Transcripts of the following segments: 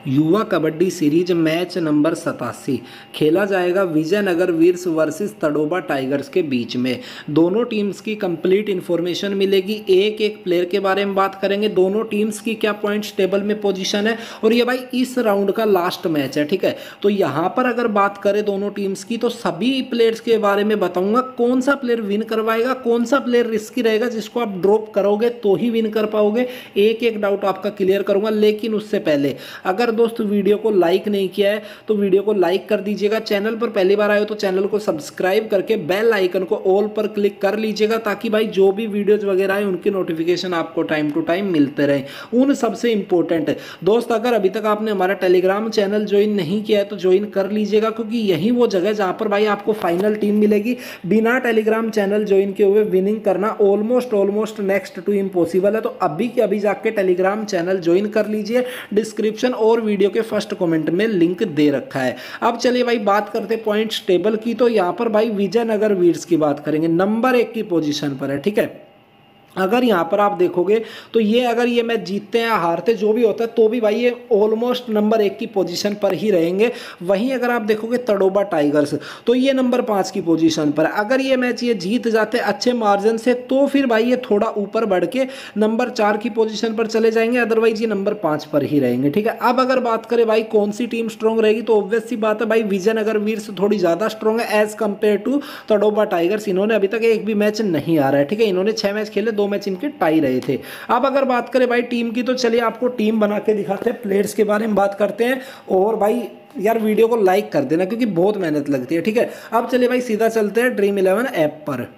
युवा kabaddi series match number 87 खेला जाएगा Vijaynagar veers versus Tadoba tigers के बीच में। दोनों टीम्स की कंप्लीट इन्फॉर्मेशन मिलेगी, एक एक प्लेयर के बारे में बात करेंगे, दोनों टीम्स की क्या पॉइंट्स टेबल में पोजीशन है और ये भाई इस राउंड का लास्ट मैच है। ठीक है, तो यहाँ पर अगर बात करें दोनों टीम्स की तो सभी प्लेयर्स के बारे में बताऊंगा, कौन सा प्लेयर विन करवाएगा, कौन सा प्लेयर रिस्की रहेगा जिसको आप ड्रॉप करोगे तो ही विन कर पाओगे, एक एक डाउट आपका क्लियर करूंगा। लेकिन उससे पहले अगर दोस्त वीडियो को लाइक नहीं किया है तो वीडियो को लाइक कर दीजिएगा, चैनल पर पहली बार आए हो तो चैनल को सब्सक्राइब करके बेल आइकन को ऑल पर क्लिक कर लीजिएगा ताकि भाई जो भी वीडियोज वगैरह है उनकी नोटिफिकेशन आपको टाइम टू टाइम मिलते रहे। उन सबसे इंपॉर्टेंट दोस्त, अगर अभी तक आपने हमारा टेलीग्राम चैनल ज्वाइन नहीं किया है तो ज्वाइन कर लीजिएगा, क्योंकि यही वो जगह जहां पर भाई आपको फाइनल टीम मिलेगी। बिना टेलीग्राम चैनल ज्वाइन किए हुए विनिंग करना ऑलमोस्ट नेक्स्ट टू इम्पॉसिबल है। तो अभी के अभी जाके टेलीग्राम चैनल ज्वाइन कर लीजिए, डिस्क्रिप्शन और वीडियो के फर्स्ट कमेंट में लिंक दे रखा है। अब चलिए भाई बात करते पॉइंट्स टेबल की। तो यहां पर भाई विजयनगर वीर्स की बात करेंगे, नंबर 1 की पोजीशन पर है। ठीक है, अगर यहाँ पर आप देखोगे तो ये अगर ये मैच जीतते हैं या हारते जो भी होता है तो भी भाई ये ऑलमोस्ट नंबर 1 की पोजीशन पर ही रहेंगे। वहीं अगर आप देखोगे तड़ोबा टाइगर्स तो ये नंबर 5 की पोजीशन पर, अगर ये मैच ये जीत जाते अच्छे मार्जिन से तो फिर भाई ये थोड़ा ऊपर बढ़ के नंबर 4 की पोजीशन पर चले जाएंगे, अदरवाइज ये नंबर 5 पर ही रहेंगे। ठीक है, अब अगर बात करें भाई कौन सी टीम स्ट्रॉन्ग रहेगी तो ऑब्वियस सी बात है भाई विजयनगर वीर्स थोड़ी ज़्यादा स्ट्रॉन्ग है as compared to Tadoba tigers. इन्होंने अभी तक एक भी मैच नहीं आ रहा है। ठीक है, इन्होंने 6 मैच खेले, 2 मैच इनके टाई रहे थे। अब अगर बात करें भाई टीम की तो चलिए आपको टीम बना के दिखाते हैं, प्लेयर्स के बारे में बात करते हैं। और भाई यार वीडियो को लाइक कर देना क्योंकि बहुत मेहनत लगती है। ठीक है, अब चलिए भाई सीधा चलते हैं ड्रीम 11 ऐप पर।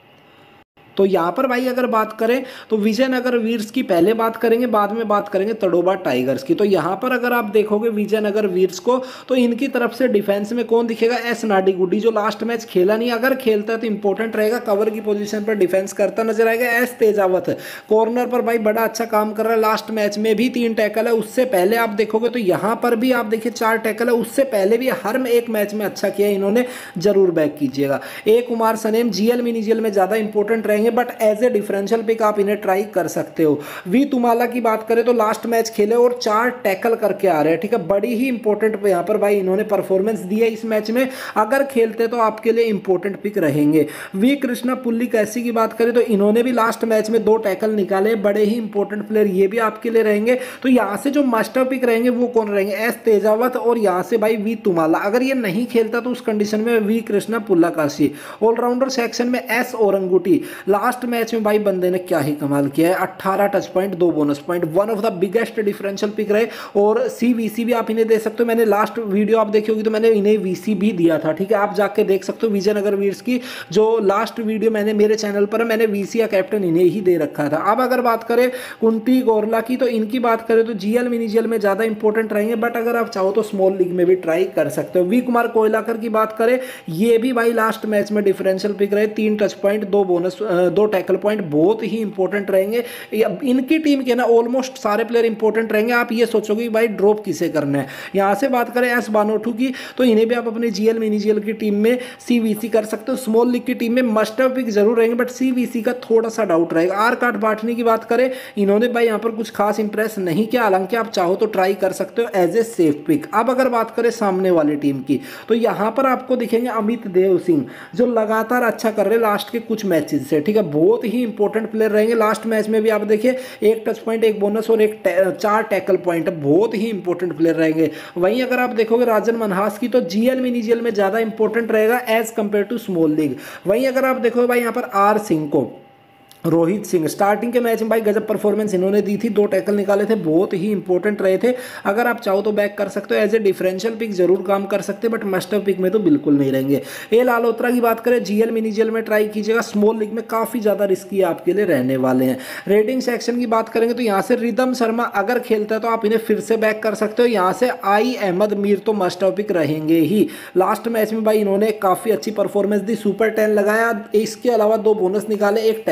तो यहाँ पर भाई अगर बात करें तो विजयनगर वीर्स की पहले बात करेंगे, बाद में बात करेंगे तड़ोबा टाइगर्स की। तो यहाँ पर अगर आप देखोगे विजयनगर वीर्स को तो इनकी तरफ से डिफेंस में कौन दिखेगा, एस नाडीगुडी जो लास्ट मैच खेला नहीं, अगर खेलता है तो इंपॉर्टेंट रहेगा, कवर की पोजीशन पर डिफेंस करता नजर आएगा। एस तेजावत कॉर्नर पर भाई बड़ा अच्छा काम कर रहा है, लास्ट मैच में भी 3 टैकल है। उससे पहले आप देखोगे तो यहाँ पर भी आप देखिए 4 टैकल है, उससे पहले भी हर में एक मैच में अच्छा किया इन्होंने, जरूर बैक कीजिएगा। A Kumar Sanem GL mini GL में ज्यादा इंपॉर्टेंट रहेंगे but as a differential pick आप इन्हें ट्राई कर सकते हो। वी तुमाला की बात करें तो लास्ट मैच खेले और 4 टैकल करके आ रहे हैं। ठीक है, बड़ी ही इंपॉर्टेंट यहाँ पर भाई इन्होंने परफॉर्मेंस दी है इस मैच में, अगर खेलते तो आपके लिए इंपॉर्टेंट पिक रहेंगे। वी कृष्णा पुल्ली कैसी की बात करें तो इन्होंने भी लास्ट मैच में 2 टैकल निकाले, बड़े ही इंपॉर्टेंट प्लेयर ये भी आपके लिए रहेंगे। तो यहाँ से जो मास्टर पिक रहेंगे वो कौन रहेंगे, एस तेजावत और यहाँ से भाई वी तुमाला। अगर ये नहीं खेलता तो उस कंडीशन में V Krishna Pullakashi. Allrounder section में एस औरंगुटी, लास्ट मैच में भाई बंदे ने क्या ही कमाल किया है, 18 touch point 2 bonus point, one of the biggest differential pick रहे। और सीवीसी भी आप इन्हें दे सकते हो, मैंने लास्ट वीडियो आप देखी होगी तो मैंने इन्हें वीसी भी दिया था। ठीक है, आप जाके देख सकते हो विजयनगर वीर्स की जो लास्ट वीडियो मैंने मेरे चैनल पर मैंने वीसी या कैप्टन इन्हें ही दे रखा था। अब अगर बात करें कुंती गोरला की तो इनकी बात करें तो जीएल मिनी जीएल में ज्यादा इंपॉर्टेंट रहेंगे, बट अगर आप चाहो तो स्मॉल लीग में भी ट्राई कर सकते हो। वी कुमार कोयलाकर की बात करें, ये भी भाई लास्ट मैच में डिफरेंशियल पिक रहे, 3 touch point 2 bonus 2 tackle point, बहुत ही इंपॉर्टेंट रहेंगे। इनकी टीम के ना ऑलमोस्ट सारे प्लेयर इंपॉर्टेंट रहेंगे। आप ये सोचोगे कि भाई ड्रॉप किसे करना है। यहां से बात करें एस बानोटू की तो इन्हें भी आप अपने जीएल मिनी जीएल की टीम में सीवीसी कर सकते हो, स्मॉल लीग की टीम में मस्ट हैव पिक जरूर रहेंगे बट सीवीसी का थोड़ा सा डाउट रहेगा। आर काट बाटनी की बात करें, इन्होंने भाई यहां पर कुछ खास इंप्रेस नहीं किया, हालांकि आप चाहो तो ट्राई कर सकते हो एज ए सेफ पिक। अब अगर बात करें सामने वाली टीम की तो यहां पर आपको दिखेंगे अमित देव सिंह जो लगातार अच्छा कर रहे लास्ट के कुछ मैचेस से। ठीक है, बहुत ही इंपॉर्टेंट प्लेयर रहेंगे। लास्ट मैच में भी आप देखिए 1 टच पॉइंट 1 बोनस और 4 टैकल पॉइंट, बहुत ही इंपॉर्टेंट प्लेयर रहेंगे। वहीं अगर आप देखोगे राजन मनहास की तो जीएल मिनी जीएल में ज्यादा इंपॉर्टेंट रहेगा as compared to small league. वहीं अगर आप देखोगे भाई यहाँ पर आर सिंह को, रोहित सिंह स्टार्टिंग के मैच में भाई गजब परफॉर्मेंस इन्होंने दी थी, 2 टैकल निकाले थे, बहुत ही इंपॉर्टेंट रहे थे। अगर आप चाहो तो बैक कर सकते हो, एज ए डिफरेंशियल पिक जरूर काम कर सकते हैं बट मास्टर पिक में तो बिल्कुल नहीं रहेंगे। ए लालोत्रा की बात करें जीएल मिनी जीएल में ट्राई कीजिएगा, स्मॉल लीग में काफी ज्यादा रिस्की आपके लिए रहने वाले हैं। रेटिंग सेक्शन की बात करेंगे तो यहाँ से रिदम शर्मा अगर खेलता है तो आप इन्हें फिर से बैक कर सकते हो। यहाँ से आई अहमद मीर तो मास्टर पिक रहेंगे ही, लास्ट मैच में भाई इन्होंने काफी अच्छी परफॉर्मेंस दी, सुपर 10 लगाया, इसके अलावा 2 बोनस निकाले, 1 टैकल भी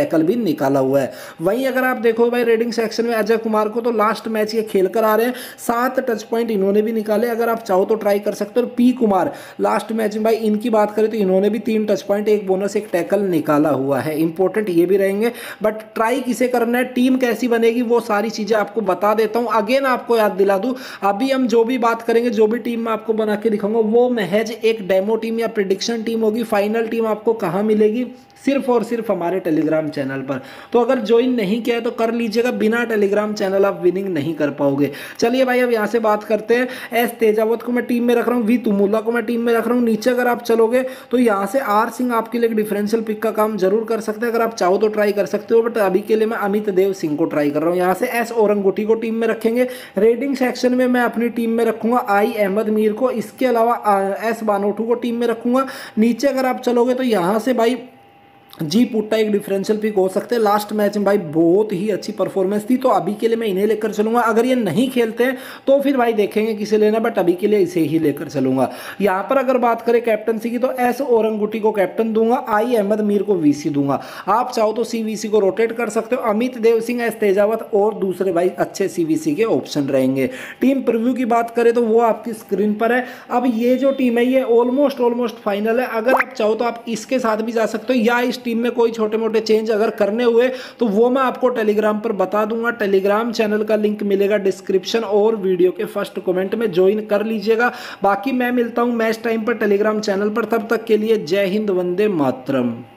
निकाला हुआ है। वहीं अगर आप देखो भाई रेडिंग सेक्शन में अजय कुमार को तो लास्ट मैच ये खेल कर आ रहे हैं, 7 टच पॉइंट इन्होंने भी निकाले, अगर आप चाहो तो ट्राई कर सकते हो। और पी कुमार लास्ट मैच में भाई इनकी बात करें तो इन्होंने भी 3 टच पॉइंट, 1 बोनस, 1 टैकल निकाला हुआ है। इंपॉर्टेंट ये भी रहेंगे, बट ट्राई किसे करना है, टीम कैसी बनेगी, वो सारी चीजें आपको बता देता हूं। अगेन आपको याद दिला दूं, अभी हम जो भी बात करेंगे, जो भी टीम मैं आपको बना के दिखाऊंगा वो महज एक डेमो टीम या प्रेडिक्शन टीम होगी। फाइनल टीम आपको कहां मिलेगी, सिर्फ और सिर्फ हमारे टेलीग्राम चैनल पर। तो अगर ज्वाइन नहीं किया है तो कर लीजिएगा, बिना टेलीग्राम चैनल आप विनिंग नहीं कर पाओगे। चलिए भाई अब यहाँ से बात करते हैं। एस तेजावत को मैं टीम में रख रहा हूँ, वी तुमुला को मैं टीम में रख रहा हूँ। नीचे अगर आप चलोगे तो यहाँ से आर सिंह आपके लिए एक डिफरेंशियल पिक का काम जरूर कर सकते हैं, अगर आप चाहो तो ट्राई कर सकते हो, बट अभी के लिए मैं अमित देव सिंह को ट्राई कर रहा हूँ। यहाँ से एस औरंगुटी को टीम में रखेंगे। रेडिंग सेक्शन में मैं अपनी टीम में रखूंगा आई अहमद मीर को, इसके अलावा एस बानोटू को टीम में रखूंगा। नीचे अगर आप चलोगे तो यहाँ से भाई जी पुट्टा एक डिफरेंशियल पिक हो सकते हैं। लास्ट मैच में भाई बहुत ही अच्छी परफॉर्मेंस थी, तो अभी के लिए मैं इन्हें लेकर चलूंगा। अगर ये नहीं खेलते हैं तो फिर भाई देखेंगे किसे लेना, बट अभी के लिए इसे ही लेकर चलूंगा। यहाँ पर अगर बात करें कैप्टनसी की तो एस औरंगुटी को कैप्टन दूंगा, आई अहमद मीर को वीसी दूंगा। आप चाहो तो सीवीसी को रोटेट कर सकते हो, अमित देव सिंह, एस तेजावत और दूसरे भाई अच्छे सीवीसी के ऑप्शन रहेंगे। टीम प्रीव्यू की बात करें तो वो आपकी स्क्रीन पर है। अब ये जो टीम है ये ऑलमोस्ट फाइनल है, अगर आप चाहो तो आप इसके साथ भी जा सकते हो, या इस टीम में कोई छोटे मोटे चेंज अगर करने हुए तो वो मैं आपको टेलीग्राम पर बता दूंगा। टेलीग्राम चैनल का लिंक मिलेगा डिस्क्रिप्शन और वीडियो के फर्स्ट कमेंट में, ज्वाइन कर लीजिएगा। बाकी मैं मिलता हूं मैच टाइम पर टेलीग्राम चैनल पर, तब तक के लिए जय हिंद, वंदे मातरम।